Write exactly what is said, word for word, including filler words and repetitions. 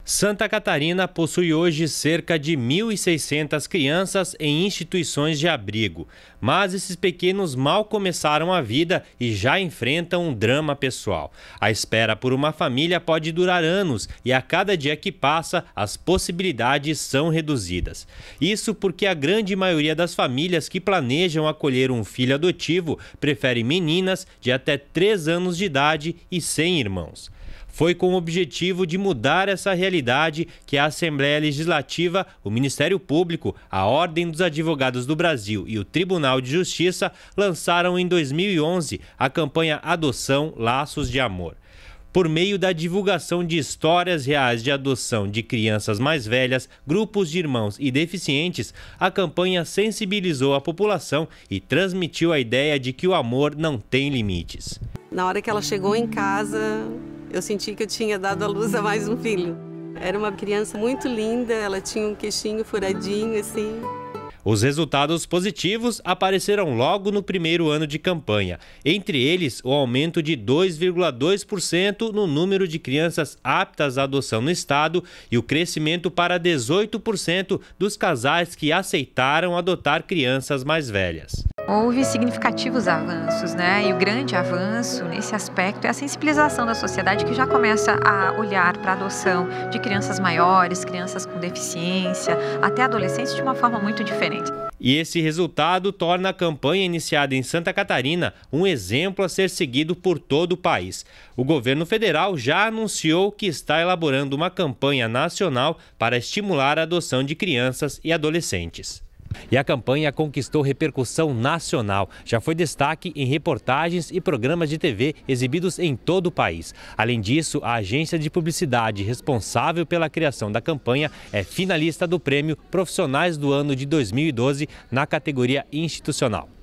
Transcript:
Santa Catarina possui hoje cerca de mil e seiscentas crianças em instituições de abrigo, mas esses pequenos mal começaram a vida e já enfrentam um drama pessoal. A espera por uma família pode durar anos e a cada dia que passa, as possibilidades são reduzidas. Isso porque a grande maioria das famílias que planejam acolher um filho adotivo prefere meninas de até três anos de idade e sem irmãos. Foi com o objetivo de mudar essa realidade que a Assembleia Legislativa, o Ministério Público, a Ordem dos Advogados do Brasil e o Tribunal de Justiça lançaram em dois mil e onze a campanha Adoção Laços de Amor. Por meio da divulgação de histórias reais de adoção de crianças mais velhas, grupos de irmãos e deficientes, a campanha sensibilizou a população e transmitiu a ideia de que o amor não tem limites. Na hora que ela chegou em casa, eu senti que eu tinha dado à luz a mais um filho. Era uma criança muito linda, ela tinha um queixinho furadinho assim. Os resultados positivos apareceram logo no primeiro ano de campanha. Entre eles, o aumento de dois vírgula dois por cento no número de crianças aptas à adoção no estado e o crescimento para dezoito por cento dos casais que aceitaram adotar crianças mais velhas. Houve significativos avanços, né? E o grande avanço nesse aspecto é a sensibilização da sociedade que já começa a olhar para a adoção de crianças maiores, crianças com deficiência, até adolescentes de uma forma muito diferente. E esse resultado torna a campanha iniciada em Santa Catarina um exemplo a ser seguido por todo o país. O governo federal já anunciou que está elaborando uma campanha nacional para estimular a adoção de crianças e adolescentes. E a campanha conquistou repercussão nacional. Já foi destaque em reportagens e programas de T V exibidos em todo o país. Além disso, a agência de publicidade responsável pela criação da campanha é finalista do prêmio Profissionais do Ano de dois mil e doze na categoria institucional.